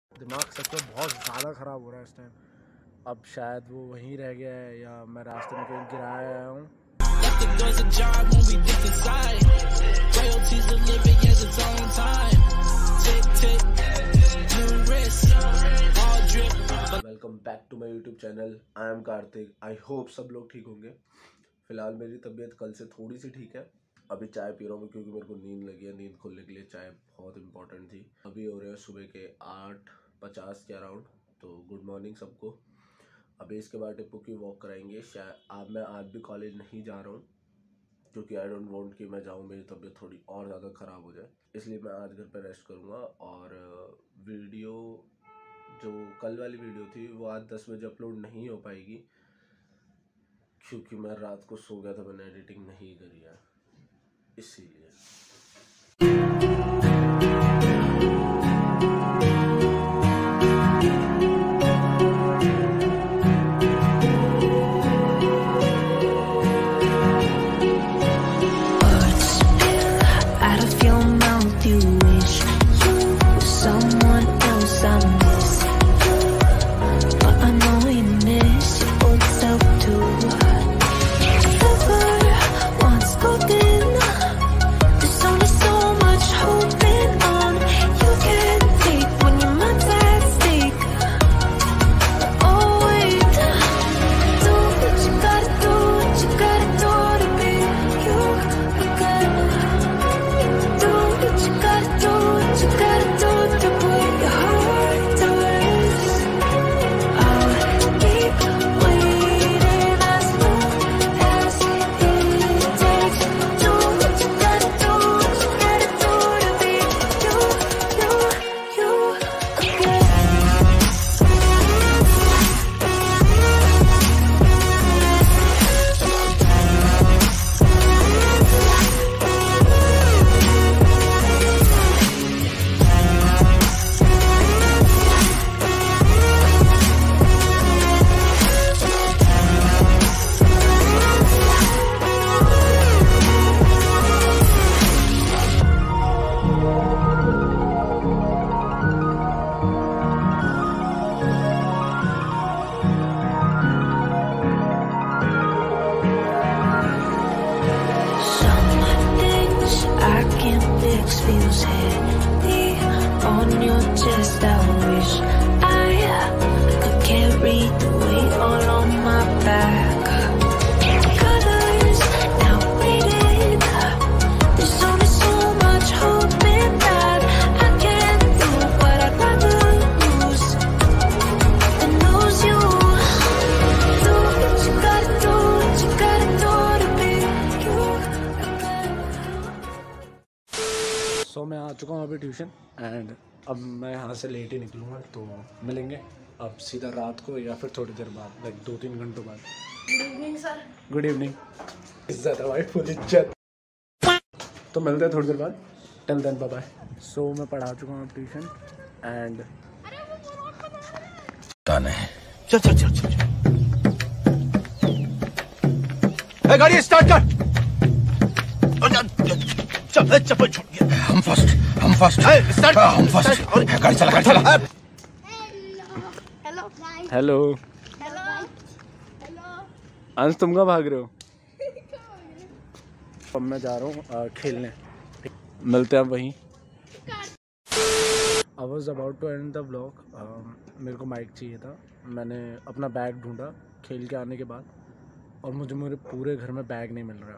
दिमाग सच में बहुत ज़्यादा ख़राब हो रहा है इस टाइम। अब शायद वो वहीं रह गया है या मैं रास्ते में कहीं गिराया आया हूँ। Welcome back to my YouTube channel. I am Karthik. I hope सब लोग ठीक होंगे। फ़िलहाल मेरी तबीयत कल से थोड़ी सी ठीक है। अभी चाय पी रहा हूँ क्योंकि मेरे को नींद लगी है। नींद खोलने के लिए चाय बहुत इंपॉर्टेंट थी। अभी हो रहे हैं सुबह के 8:50 के अराउंड। तो गुड मॉर्निंग सबको। अभी इसके बाद टिप्पू की वॉक कराएंगे। शायद मैं आज भी कॉलेज नहीं जा रहा हूँ क्योंकि आई डोंट वांट कि मैं जाऊँ, मेरी तबीयत थोड़ी और ज़्यादा ख़राब हो जाए, इसलिए मैं आज घर पर रेस्ट करूँगा। और वीडियो जो कल वाली वीडियो थी वो आज 10 बजे अपलोड नहीं हो पाएगी क्योंकि मैं रात को सो गया था, मैंने एडिटिंग नहीं करी है इसीलिए। Feels heavy on your chest. I wish I could carry the weight all on my back. Colors now faded. There's only so much hope in that. I can't do what I'd rather lose than lose you. Do what you gotta do, what you gotta do to be you again. सो मैं आ चुका हूँ अभी tuition and अब मैं यहाँ से late ही निकलूँगा, तो मिलेंगे अब सीधा रात को या फिर थोड़ी देर बाद, लाइक 2-3 घंटों बाद। Good evening sir. Good evening. इज्जत है भाई, फुल इज्जत। तो मिलते हैं थोड़ी देर बाद। Till then bye bye. So मैं पढ़ा चुका हूँ ट्यूशन एंड चल चल चल चल गाड़ी स्टार्ट कर। चप्पल छूट गया। हम फर्स्ट हम फर्स्ट गाड़ी चला गाड़ी चला। हेलो हेलो हेलो अंश, तुम कहाँ भाग रहे हो? अब मैं जा रहा हूँ खेलने, मिलते हैं वहीं। I was about to end the vlog. मेरे को माइक चाहिए था। मैंने अपना बैग ढूंढा खेल के आने के बाद और मुझे मेरे पूरे घर में बैग नहीं मिल रहा।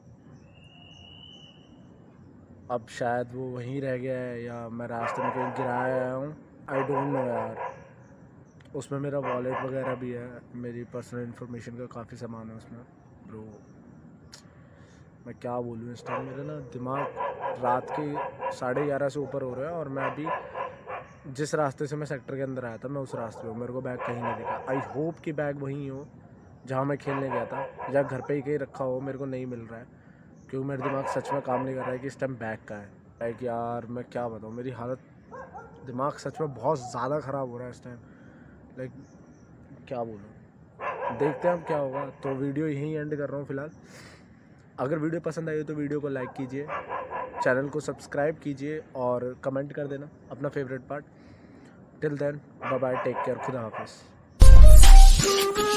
अब शायद वो वहीं रह गया है या मैं रास्ते में कहीं गिराया आया हूँ। आई डोंट नो यार। उसमें मेरा वॉलेट वगैरह भी है, मेरी पर्सनल इन्फॉर्मेशन का काफ़ी सामान है उसमें। ब्रो मैं क्या बोलूँ, इस टाइम मेरा ना दिमाग रात के 11:30 से ऊपर हो रहा है और मैं अभी जिस रास्ते से मैं सेक्टर के अंदर आया था मैं उस रास्ते पे हूँ। मेरे को बैग कहीं नहीं दिखा। आई होप कि बैग वहीं हो जहाँ मैं खेलने गया था या घर पे ही कहीं रखा हो। मेरे को नहीं मिल रहा है क्योंकि मेरा दिमाग सच में काम नहीं कर रहा है कि इस टाइम बैग का है। लाइक यार मैं क्या बताऊँ, मेरी हालत, दिमाग सच में बहुत ज़्यादा ख़राब हो रहा है इस टाइम। लाइक क्या बोलूँ, देखते हैं अब क्या होगा। तो वीडियो यहीं एंड कर रहा हूँ फ़िलहाल। अगर वीडियो पसंद आई हो तो वीडियो को लाइक कीजिए, चैनल को सब्सक्राइब कीजिए और कमेंट कर देना अपना favourite part. Till then bye bye, take care, खुदा हाफिज़।